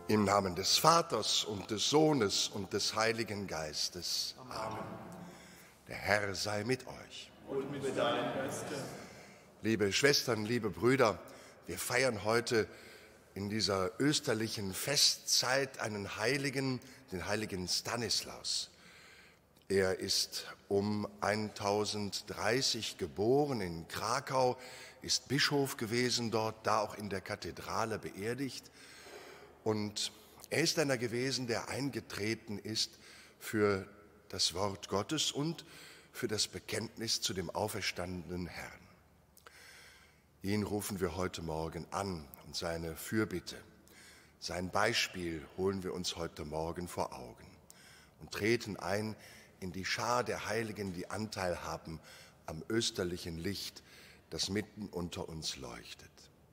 Im Namen des Vaters und des Sohnes und des Heiligen Geistes. Amen. Der Herr sei mit euch. Und mit deinem Geiste. Liebe Schwestern, liebe Brüder, wir feiern heute in dieser österlichen Festzeit einen Heiligen, den heiligen Stanislaus. Er ist um 1030 geboren in Krakau, ist Bischof gewesen dort, da auch in der Kathedrale beerdigt. Und er ist einer gewesen, der eingetreten ist für das Wort Gottes und für das Bekenntnis zu dem auferstandenen Herrn. Ihn rufen wir heute Morgen an und seine Fürbitte, sein Beispiel holen wir uns heute Morgen vor Augen und treten ein in die Schar der Heiligen, die Anteil haben am österlichen Licht, das mitten unter uns leuchtet.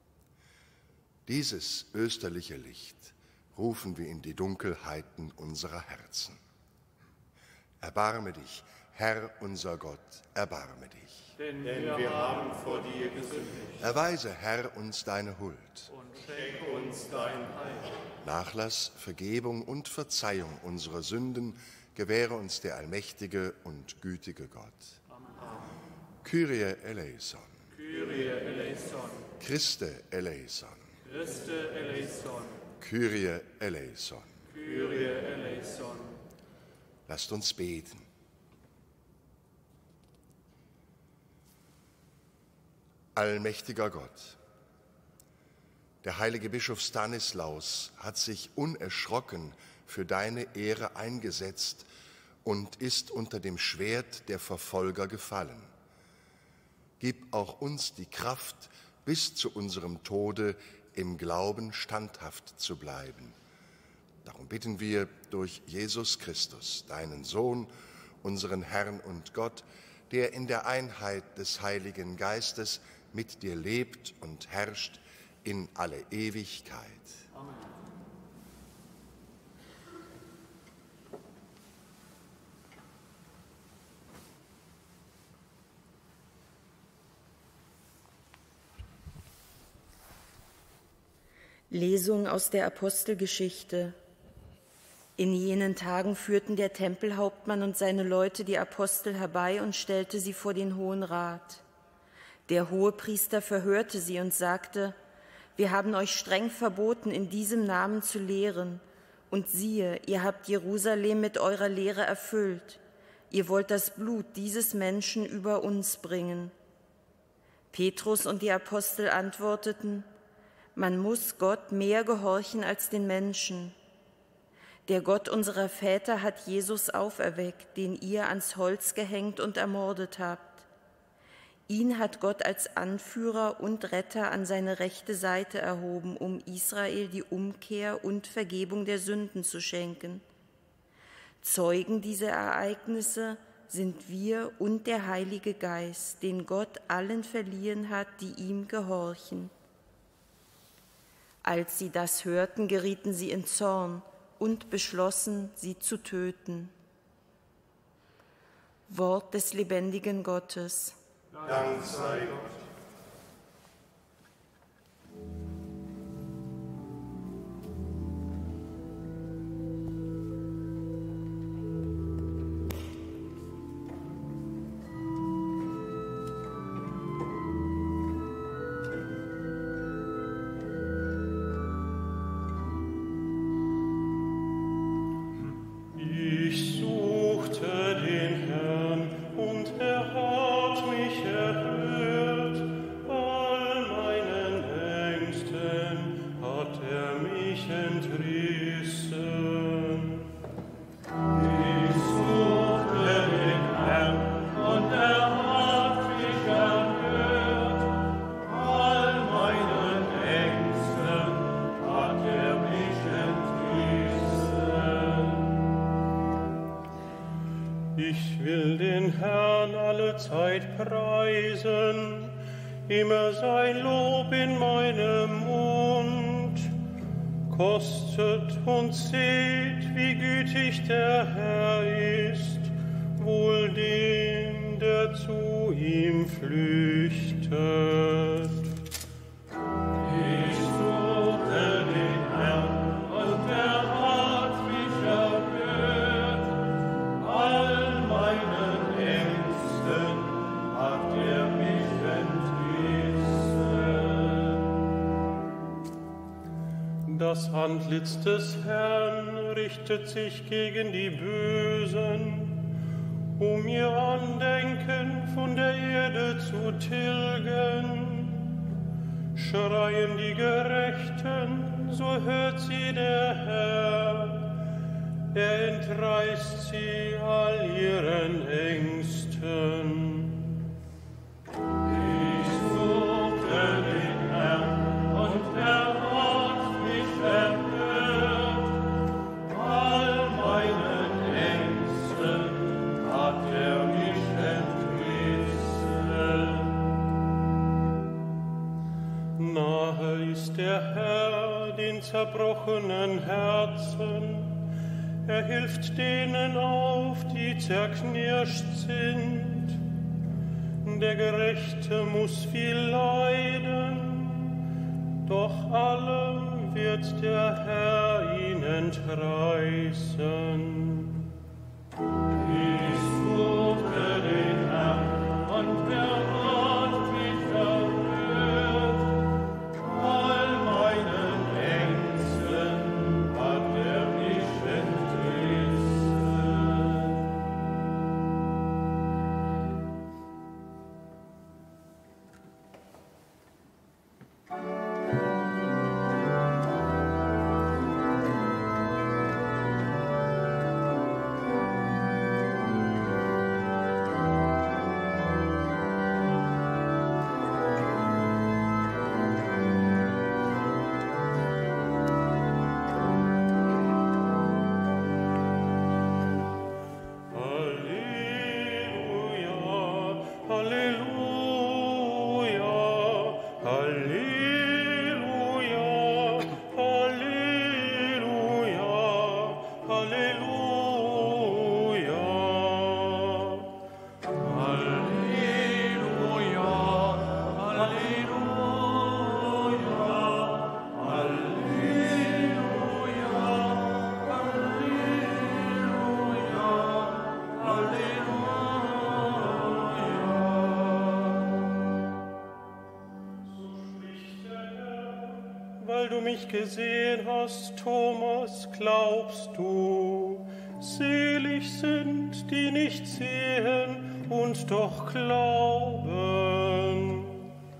Dieses österliche Licht rufen wir in die Dunkelheiten unserer Herzen. Erbarme dich, Herr unser Gott, erbarme dich. Denn wir haben vor dir gesündigt. Erweise, Herr, uns deine Huld. Und schenke uns dein Heil. Nachlass, Vergebung und Verzeihung unserer Sünden gewähre uns der allmächtige und gütige Gott. Amen. Kyrie eleison. Kyrie eleison. Christe eleison. Christe eleison. Kyrie eleison. Kyrie eleison. Lasst uns beten. Allmächtiger Gott, der heilige Bischof Stanislaus hat sich unerschrocken für deine Ehre eingesetzt und ist unter dem Schwert der Verfolger gefallen. Gib auch uns die Kraft, bis zu unserem Tode im Glauben standhaft zu bleiben. Darum bitten wir durch Jesus Christus, deinen Sohn, unseren Herrn und Gott, der in der Einheit des Heiligen Geistes mit dir lebt und herrscht in alle Ewigkeit. Amen. Lesung aus der Apostelgeschichte. In jenen Tagen führten der Tempelhauptmann und seine Leute die Apostel herbei und stellte sie vor den Hohen Rat. Der Hohepriester verhörte sie und sagte: Wir haben euch streng verboten, in diesem Namen zu lehren. Und siehe, ihr habt Jerusalem mit eurer Lehre erfüllt. Ihr wollt das Blut dieses Menschen über uns bringen. Petrus und die Apostel antworteten: Man muss Gott mehr gehorchen als den Menschen. Der Gott unserer Väter hat Jesus auferweckt, den ihr ans Holz gehängt und ermordet habt. Ihn hat Gott als Anführer und Retter an seine rechte Seite erhoben, um Israel die Umkehr und Vergebung der Sünden zu schenken. Zeugen dieser Ereignisse sind wir und der Heilige Geist, den Gott allen verliehen hat, die ihm gehorchen. Als sie das hörten, gerieten sie in Zorn und beschlossen, sie zu töten. Wort des lebendigen Gottes. Dank sei Gott. Ich suchte den Herrn und er hat mich erhört. All meinen Ängsten hat er mich entrissen. Ich suchte den Herrn und er hat mich erhört. All meinen Ängsten hat er mich entrissen. Ich will den Herrn alle Zeit preisen, immer sein Lob in meinem Mund. Kostet und seht, wie gütig der Herr ist, wohl dem, der zu ihm flüchtet. Ich suchte den Herrn und Das Antlitz des Herrn richtet sich gegen die Bösen, um ihr Andenken von der Erde zu tilgen. Schreien die Gerechten, so hört sie der Herr. Er entreißt sie all ihren Ängsten. Ich suchte den Herrn und er hat mich erhört. All meinen Ängsten hat er mich entrissen. Nahe ist der Herr den zerbrochenen Herzen. Er hilft denen auf, die zerknirscht sind. Der Gerechte muss viel leiden, doch allem wird der Herr ihn entreißen. Ich suchte den Herrn und er hat mich erhört. All meinen Ängsten hat er mich entrissen. Weil du mich gesehen hast, Thomas, glaubst du. Selig sind, die nicht sehen und doch glauben.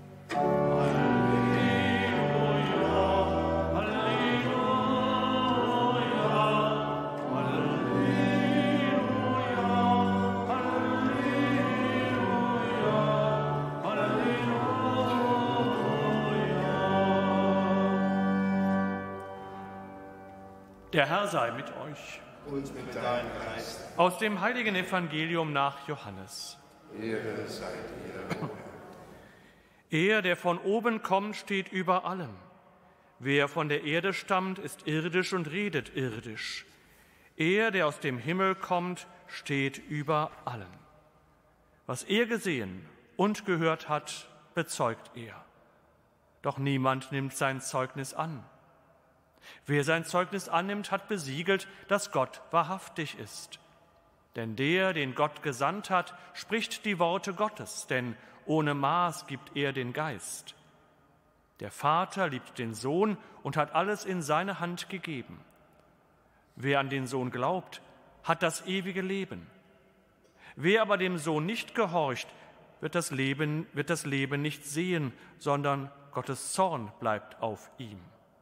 Der Herr sei mit euch. Und mit deinem Geist. Aus dem heiligen Evangelium nach Johannes. Ehre sei dir. Er, der von oben kommt, steht über allem. Wer von der Erde stammt, ist irdisch und redet irdisch. Er, der aus dem Himmel kommt, steht über allem. Was er gesehen und gehört hat, bezeugt er. Doch niemand nimmt sein Zeugnis an. Wer sein Zeugnis annimmt, hat besiegelt, dass Gott wahrhaftig ist. Denn der, den Gott gesandt hat, spricht die Worte Gottes, denn ohne Maß gibt er den Geist. Der Vater liebt den Sohn und hat alles in seine Hand gegeben. Wer an den Sohn glaubt, hat das ewige Leben. Wer aber dem Sohn nicht gehorcht, wird das Leben nicht sehen, sondern Gottes Zorn bleibt auf ihm.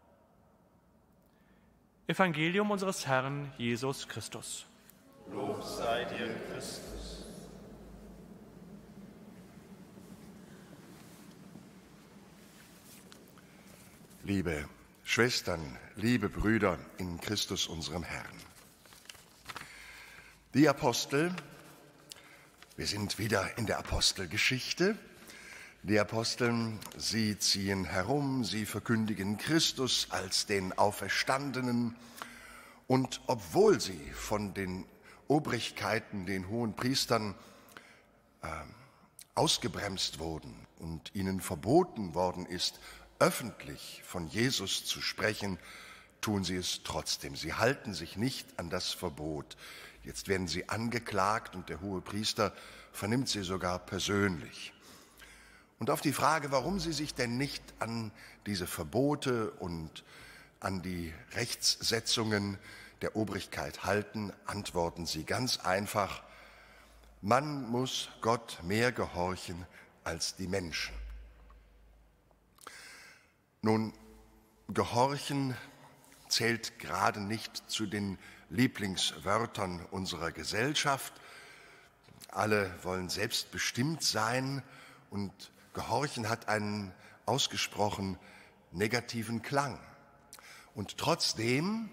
Evangelium unseres Herrn Jesus Christus. Lob sei dir, Christus. Liebe Schwestern, liebe Brüder in Christus, unserem Herrn. Die Apostel, wir sind wieder in der Apostelgeschichte. Die Apostel, sie ziehen herum, sie verkündigen Christus als den Auferstandenen. Und obwohl sie von den Obrigkeiten, den hohen Priestern, ausgebremst wurden und ihnen verboten worden ist, öffentlich von Jesus zu sprechen, tun sie es trotzdem. Sie halten sich nicht an das Verbot. Jetzt werden sie angeklagt und der hohe Priester vernimmt sie sogar persönlich. Und auf die Frage, warum sie sich denn nicht an diese Verbote und an die Rechtssetzungen der Obrigkeit halten, antworten sie ganz einfach: Man muss Gott mehr gehorchen als die Menschen. Nun, Gehorchen zählt gerade nicht zu den Lieblingswörtern unserer Gesellschaft. Alle wollen selbstbestimmt sein und Gehorchen hat einen ausgesprochen negativen Klang. Und trotzdem,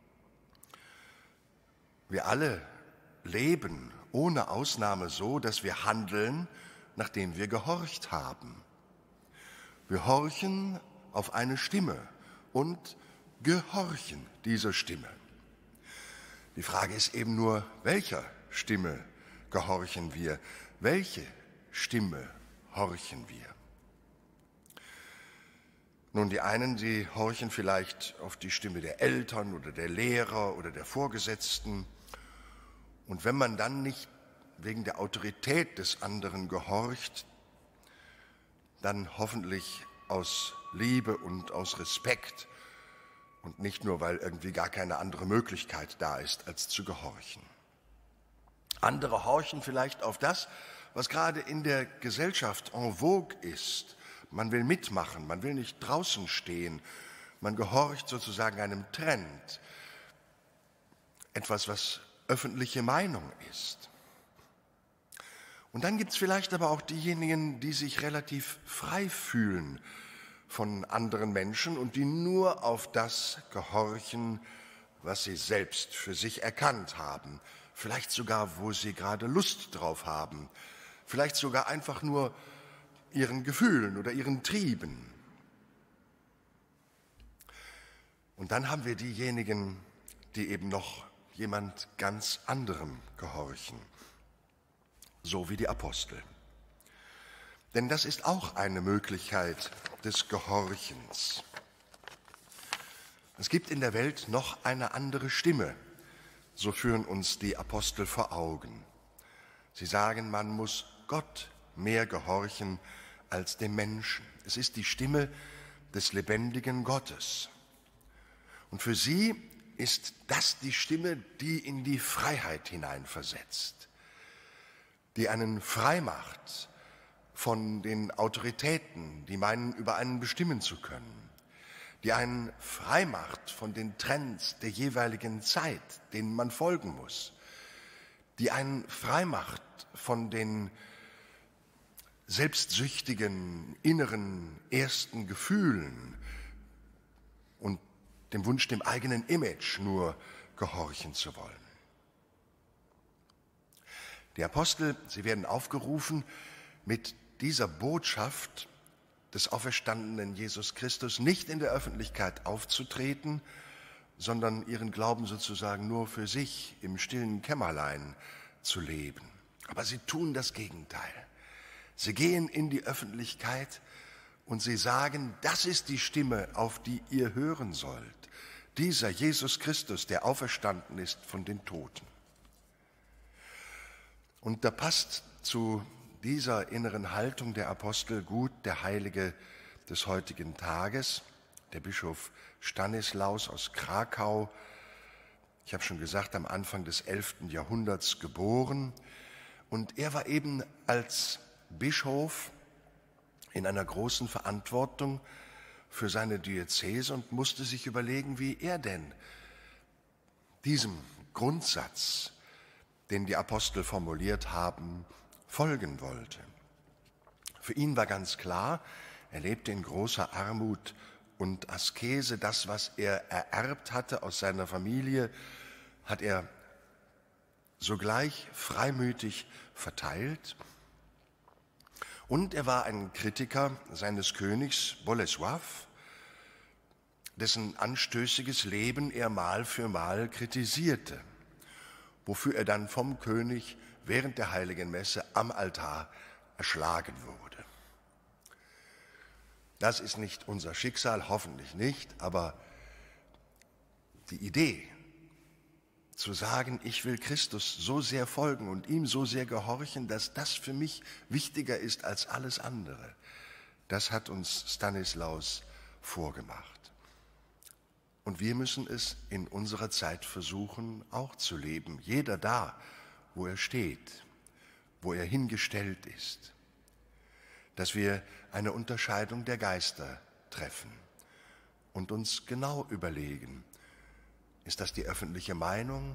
wir alle leben ohne Ausnahme so, dass wir handeln, nachdem wir gehorcht haben. Wir horchen auf eine Stimme und gehorchen dieser Stimme. Die Frage ist eben nur, welcher Stimme gehorchen wir? Welche Stimme horchen wir? Nun, die einen, sie horchen vielleicht auf die Stimme der Eltern oder der Lehrer oder der Vorgesetzten. Und wenn man dann nicht wegen der Autorität des anderen gehorcht, dann hoffentlich aus Liebe und aus Respekt und nicht nur, weil irgendwie gar keine andere Möglichkeit da ist, als zu gehorchen. Andere horchen vielleicht auf das, was gerade in der Gesellschaft en vogue ist. Man will mitmachen, man will nicht draußen stehen, man gehorcht sozusagen einem Trend, etwas, was öffentliche Meinung ist. Und dann gibt es vielleicht aber auch diejenigen, die sich relativ frei fühlen von anderen Menschen und die nur auf das gehorchen, was sie selbst für sich erkannt haben, vielleicht sogar, wo sie gerade Lust drauf haben, vielleicht sogar einfach nur ihren Gefühlen oder ihren Trieben. Und dann haben wir diejenigen, die eben noch jemand ganz anderem gehorchen, so wie die Apostel. Denn das ist auch eine Möglichkeit des Gehorchens. Es gibt in der Welt noch eine andere Stimme, so führen uns die Apostel vor Augen. Sie sagen, man muss Gott mehr gehorchen als dem Menschen. Es ist die Stimme des lebendigen Gottes. Und für sie ist das die Stimme, die in die Freiheit hineinversetzt, die einen frei macht von den Autoritäten, die meinen, über einen bestimmen zu können, die einen frei macht von den Trends der jeweiligen Zeit, denen man folgen muss, die einen frei macht von den selbstsüchtigen, inneren, ersten Gefühlen und dem Wunsch, dem eigenen Image nur gehorchen zu wollen. Die Apostel, sie werden aufgerufen, mit dieser Botschaft des auferstandenen Jesus Christus nicht in der Öffentlichkeit aufzutreten, sondern ihren Glauben sozusagen nur für sich im stillen Kämmerlein zu leben. Aber sie tun das Gegenteil. Sie gehen in die Öffentlichkeit und sie sagen, das ist die Stimme, auf die ihr hören sollt. Dieser Jesus Christus, der auferstanden ist von den Toten. Und da passt zu dieser inneren Haltung der Apostel gut der Heilige des heutigen Tages, der Bischof Stanislaus aus Krakau. Ich habe schon gesagt, am Anfang des 11. Jahrhunderts geboren. Und er war eben als Bischof in einer großen Verantwortung für seine Diözese und musste sich überlegen, wie er denn diesem Grundsatz, den die Apostel formuliert haben, folgen wollte. Für ihn war ganz klar, er lebte in großer Armut und Askese. Das, was er ererbt hatte aus seiner Familie, hat er sogleich freimütig verteilt. Und er war ein Kritiker seines Königs Bolesław, dessen anstößiges Leben er Mal für Mal kritisierte, wofür er dann vom König während der Heiligen Messe am Altar erschlagen wurde. Das ist nicht unser Schicksal, hoffentlich nicht, aber die Idee, zu sagen, ich will Christus so sehr folgen und ihm so sehr gehorchen, dass das für mich wichtiger ist als alles andere, das hat uns Stanislaus vorgemacht. Und wir müssen es in unserer Zeit versuchen, auch zu leben. Jeder da, wo er steht, wo er hingestellt ist. Dass wir eine Unterscheidung der Geister treffen und uns genau überlegen, ist das die öffentliche Meinung?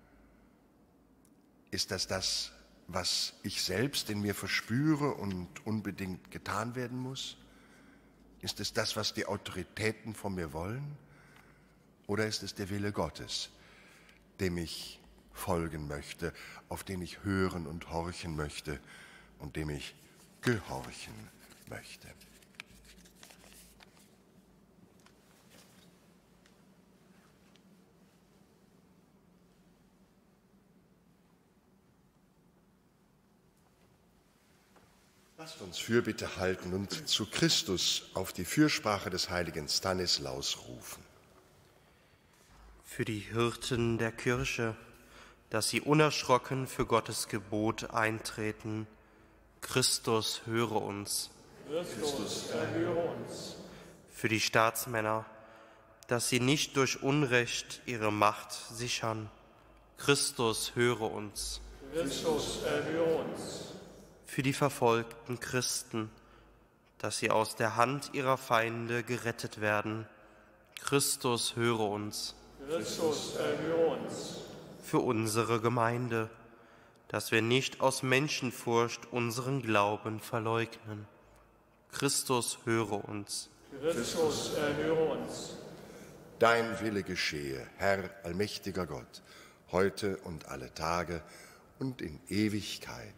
Ist das das, was ich selbst in mir verspüre und unbedingt getan werden muss? Ist es das, was die Autoritäten von mir wollen? Oder ist es der Wille Gottes, dem ich folgen möchte, auf den ich hören und horchen möchte und dem ich gehorchen möchte? Lasst uns Fürbitte halten und zu Christus auf die Fürsprache des heiligen Stanislaus rufen. Für die Hirten der Kirche, dass sie unerschrocken für Gottes Gebot eintreten. Christus, höre uns. Christus, erhöre uns. Für die Staatsmänner, dass sie nicht durch Unrecht ihre Macht sichern. Christus, höre uns. Christus, erhöre uns. Für die verfolgten Christen, dass sie aus der Hand ihrer Feinde gerettet werden. Christus, höre uns. Christus, erhöre uns. Für unsere Gemeinde, dass wir nicht aus Menschenfurcht unseren Glauben verleugnen. Christus, höre uns. Christus, erhöre uns. Dein Wille geschehe, Herr allmächtiger Gott, heute und alle Tage und in Ewigkeit.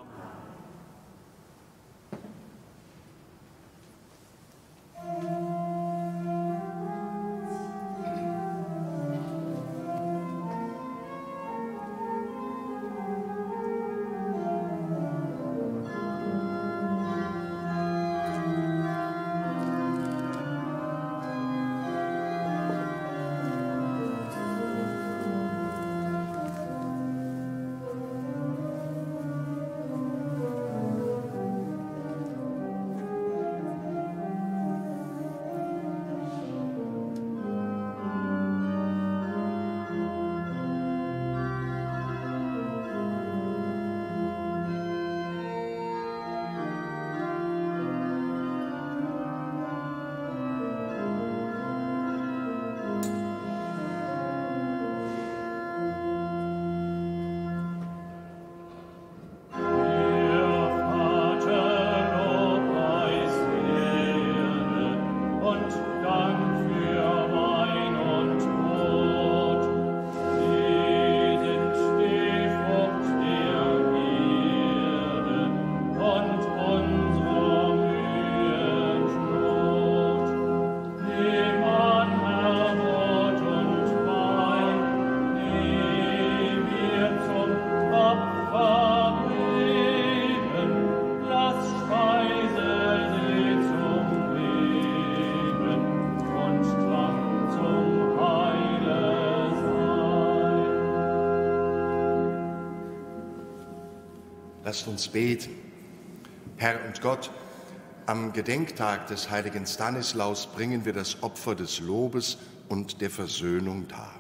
Lasst uns beten. Herr und Gott, am Gedenktag des heiligen Stanislaus bringen wir das Opfer des Lobes und der Versöhnung dar.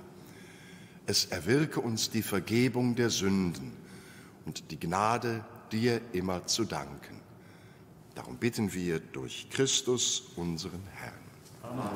Es erwirke uns die Vergebung der Sünden und die Gnade, dir immer zu danken. Darum bitten wir durch Christus, unseren Herrn. Amen.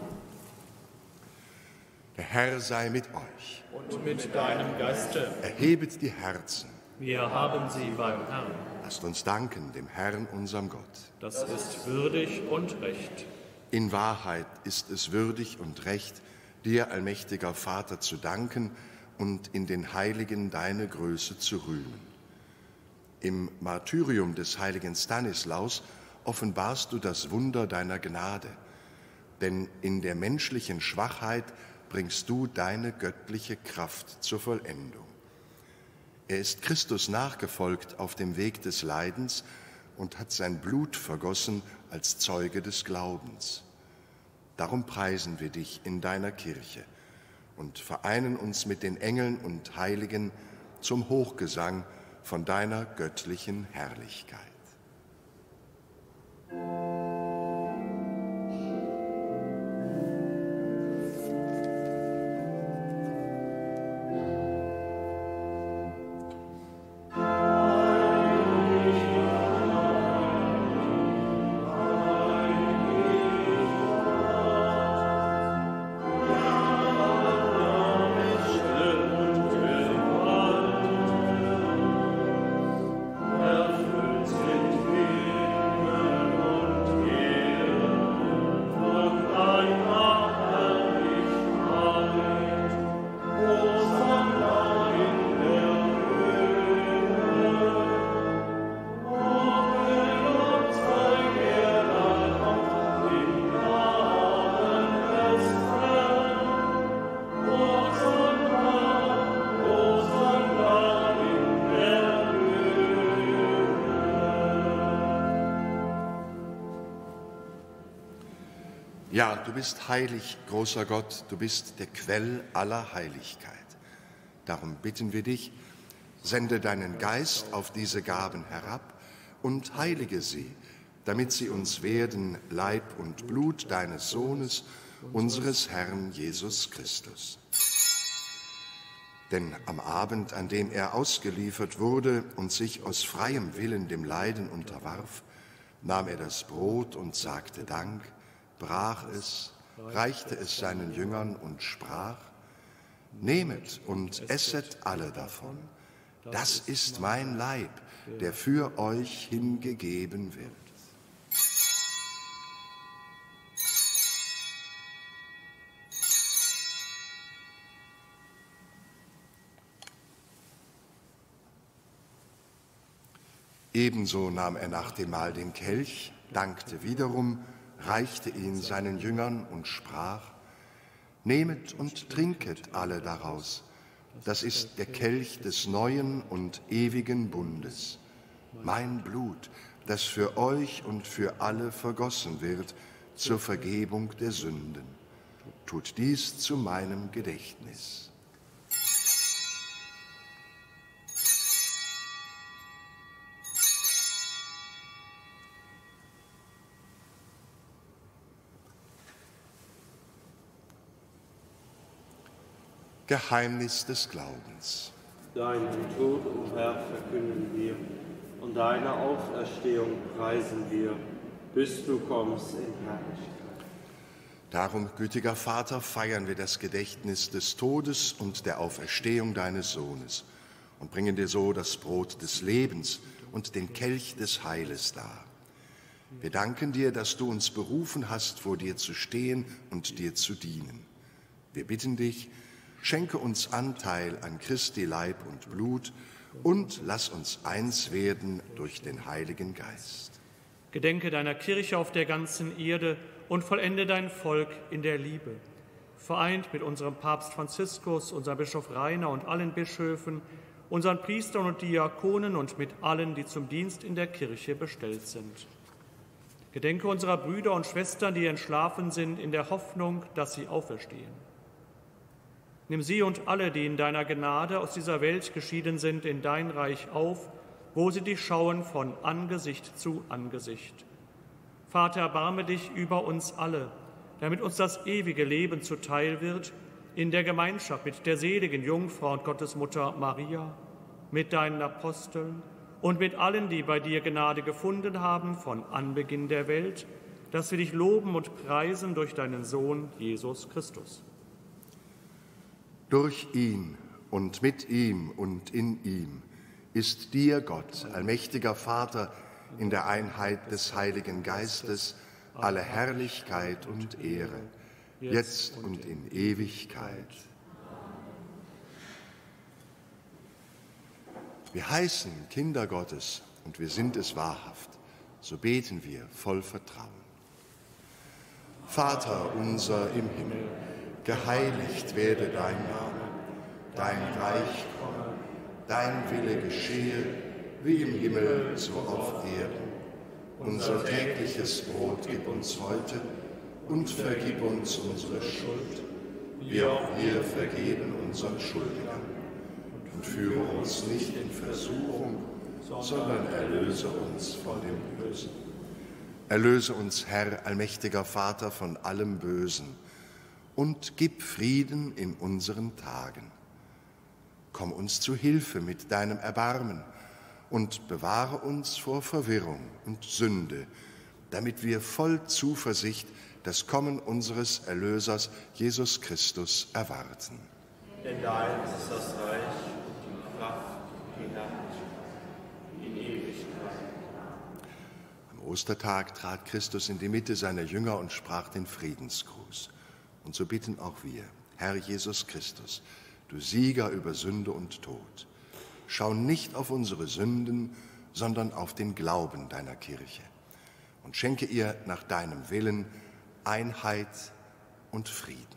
Der Herr sei mit euch. Und mit deinem Geiste. Erhebet die Herzen. Wir haben sie beim Herrn. Lasst uns danken dem Herrn, unserem Gott. Das ist würdig und recht. In Wahrheit ist es würdig und recht, dir, allmächtiger Vater, zu danken und in den Heiligen deine Größe zu rühmen. Im Martyrium des heiligen Stanislaus offenbarst du das Wunder deiner Gnade, denn in der menschlichen Schwachheit bringst du deine göttliche Kraft zur Vollendung. Er ist Christus nachgefolgt auf dem Weg des Leidens und hat sein Blut vergossen als Zeuge des Glaubens. Darum preisen wir dich in deiner Kirche und vereinen uns mit den Engeln und Heiligen zum Hochgesang von deiner göttlichen Herrlichkeit. Ja, du bist heilig, großer Gott, du bist der Quell aller Heiligkeit. Darum bitten wir dich, sende deinen Geist auf diese Gaben herab und heilige sie, damit sie uns werden Leib und Blut deines Sohnes, unseres Herrn Jesus Christus. Denn am Abend, an dem er ausgeliefert wurde und sich aus freiem Willen dem Leiden unterwarf, nahm er das Brot und sagte Dank, brach es, reichte es seinen Jüngern und sprach: Nehmet und esset alle davon. Das ist mein Leib, der für euch hingegeben wird. Ebenso nahm er nach dem Mahl den Kelch, dankte wiederum, reichte ihn seinen Jüngern und sprach: Nehmet und trinket alle daraus. Das ist der Kelch des neuen und ewigen Bundes. Mein Blut, das für euch und für alle vergossen wird zur Vergebung der Sünden. Tut dies zu meinem Gedächtnis. Geheimnis des Glaubens. Deinen Tod, o Herr, verkünden wir, und deine Auferstehung preisen wir, bis du kommst in Herrlichkeit. Darum, gütiger Vater, feiern wir das Gedächtnis des Todes und der Auferstehung deines Sohnes und bringen dir so das Brot des Lebens und den Kelch des Heiles dar. Wir danken dir, dass du uns berufen hast, vor dir zu stehen und dir zu dienen. Wir bitten dich, schenke uns Anteil an Christi Leib und Blut und lass uns eins werden durch den Heiligen Geist. Gedenke deiner Kirche auf der ganzen Erde und vollende dein Volk in der Liebe. Vereint mit unserem Papst Franziskus, unserem Bischof Rainer und allen Bischöfen, unseren Priestern und Diakonen und mit allen, die zum Dienst in der Kirche bestellt sind. Gedenke unserer Brüder und Schwestern, die entschlafen sind, in der Hoffnung, dass sie auferstehen. Nimm sie und alle, die in deiner Gnade aus dieser Welt geschieden sind, in dein Reich auf, wo sie dich schauen von Angesicht zu Angesicht. Vater, erbarme dich über uns alle, damit uns das ewige Leben zuteil wird, in der Gemeinschaft mit der seligen Jungfrau und Gottesmutter Maria, mit deinen Aposteln und mit allen, die bei dir Gnade gefunden haben von Anbeginn der Welt, dass wir dich loben und preisen durch deinen Sohn Jesus Christus. Durch ihn und mit ihm und in ihm ist dir, Gott, allmächtiger Vater, in der Einheit des Heiligen Geistes, alle Herrlichkeit und Ehre, jetzt und in Ewigkeit. Wir heißen Kinder Gottes und wir sind es wahrhaft, so beten wir voll Vertrauen. Vater unser im Himmel, geheiligt werde dein Name, dein Reich komme, dein Wille geschehe, wie im Himmel, so auf Erden. Unser tägliches Brot gib uns heute und vergib uns unsere Schuld, wie auch wir vergeben unseren Schuldigern. Und führe uns nicht in Versuchung, sondern erlöse uns von dem Bösen. Erlöse uns, Herr, allmächtiger Vater, von allem Bösen und gib Frieden in unseren Tagen. Komm uns zu Hilfe mit deinem Erbarmen und bewahre uns vor Verwirrung und Sünde, damit wir voll Zuversicht das Kommen unseres Erlösers Jesus Christus erwarten. Denn dein ist das Reich und die Kraft und die Herrlichkeit in Ewigkeit. Am Ostertag trat Christus in die Mitte seiner Jünger und sprach den Friedensgruß. Und so bitten auch wir, Herr Jesus Christus, du Sieger über Sünde und Tod, schau nicht auf unsere Sünden, sondern auf den Glauben deiner Kirche und schenke ihr nach deinem Willen Einheit und Frieden.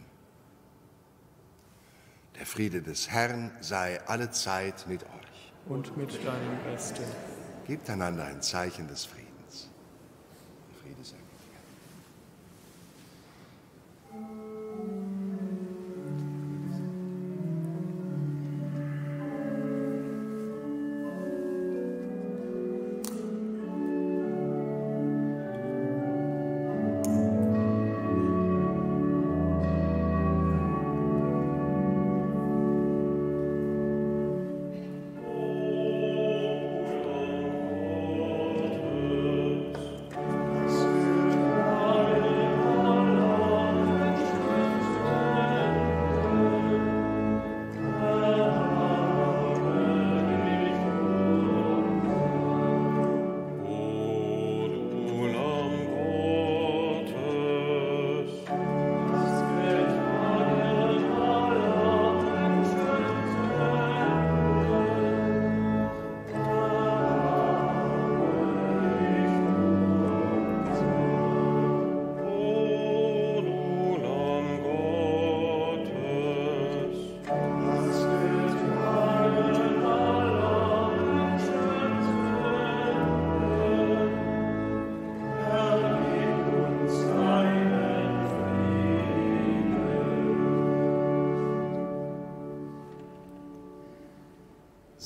Der Friede des Herrn sei allezeit mit euch. Und mit deinem Geiste. Gebt einander ein Zeichen des Friedens. Der Friede sei mit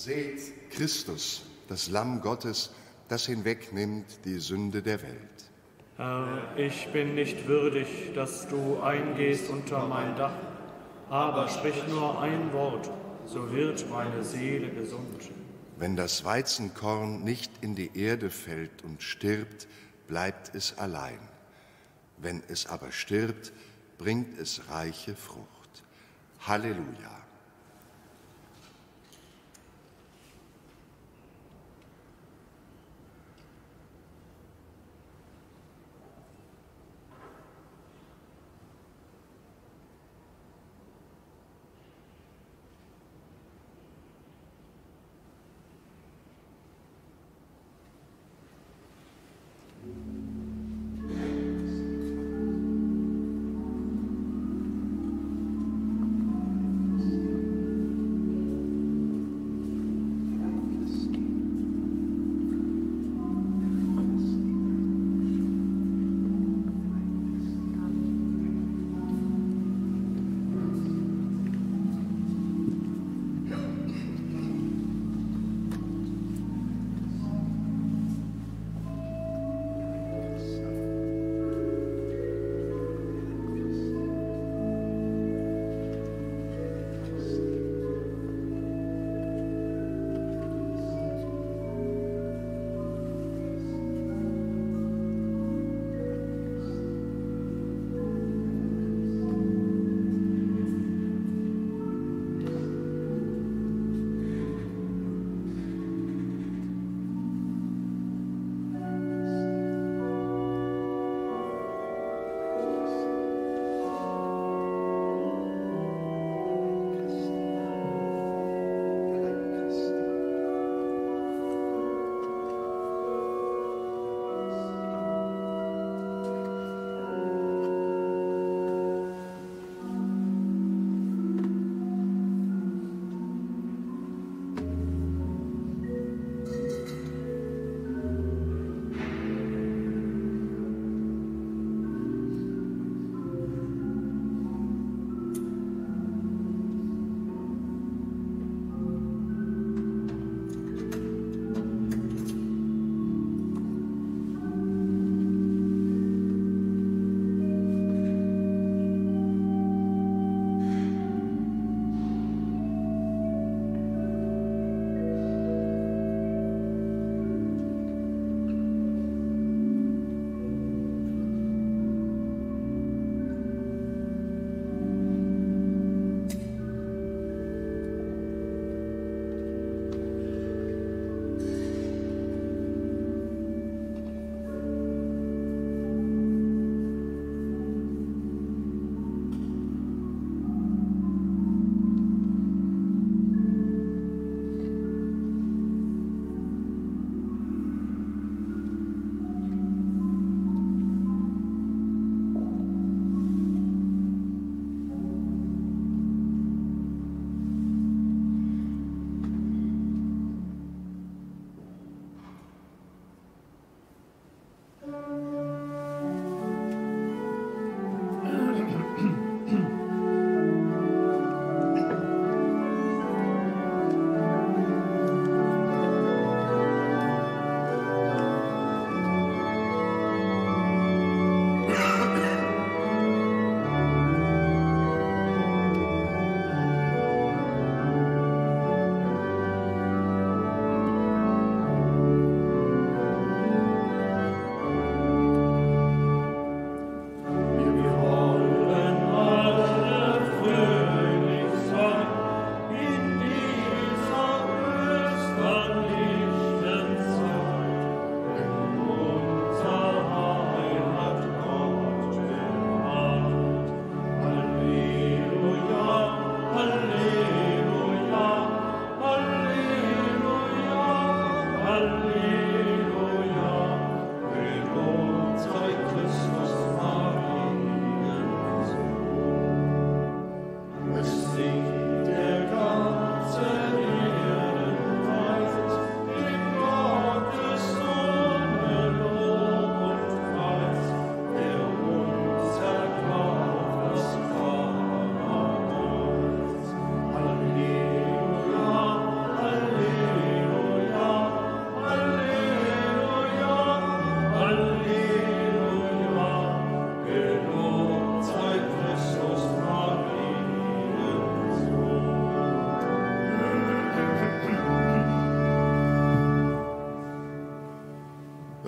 Seht Christus, das Lamm Gottes, das hinwegnimmt die Sünde der Welt. Herr, ich bin nicht würdig, dass du eingehst unter mein Dach, aber sprich nur ein Wort, so wird meine Seele gesund. Wenn das Weizenkorn nicht in die Erde fällt und stirbt, bleibt es allein. Wenn es aber stirbt, bringt es reiche Frucht. Halleluja.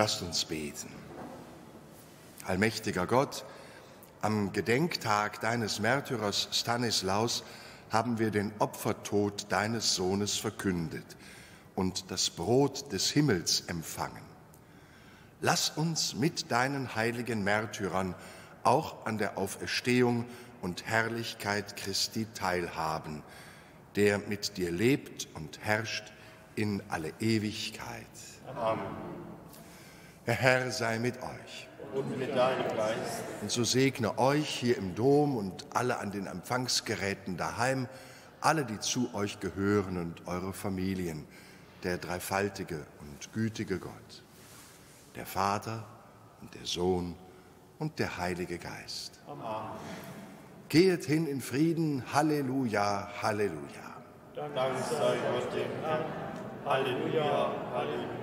Lasst uns beten. Allmächtiger Gott, am Gedenktag deines Märtyrers Stanislaus haben wir den Opfertod deines Sohnes verkündet und das Brot des Himmels empfangen. Lass uns mit deinen heiligen Märtyrern auch an der Auferstehung und Herrlichkeit Christi teilhaben, der mit dir lebt und herrscht in alle Ewigkeit. Amen. Der Herr sei mit euch. Und mit deinem Geist. Und so segne euch hier im Dom und alle an den Empfangsgeräten daheim, alle, die zu euch gehören und eure Familien, der dreifaltige und gütige Gott, der Vater und der Sohn und der Heilige Geist. Amen. Gehet hin in Frieden. Halleluja, Halleluja. Dank sei Gott dem Herrn. Halleluja, Halleluja.